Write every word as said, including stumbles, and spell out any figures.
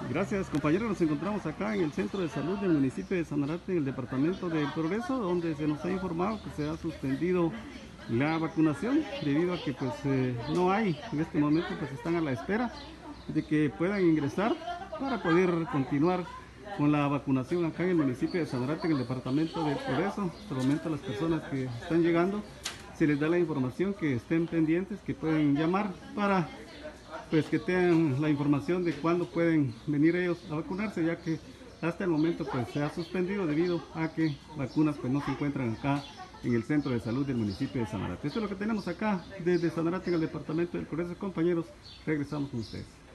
Gracias, compañeros. Nos encontramos acá en el Centro de Salud del municipio de Sanarate, en el departamento del Progreso, donde se nos ha informado que se ha suspendido la vacunación debido a que pues eh, no hay, en este momento pues están a la espera de que puedan ingresar para poder continuar con la vacunación acá en el municipio de Sanarate, en el departamento del Progreso. Hasta el momento las personas que están llegando se les da la información que estén pendientes, que pueden llamar para pues que tengan la información de cuándo pueden venir ellos a vacunarse, ya que hasta el momento pues se ha suspendido debido a que vacunas pues no se encuentran acá en el centro de salud del municipio de Sanarate. Esto es lo que tenemos acá desde Sanarate, en el departamento del Progreso. Compañeros, regresamos con ustedes.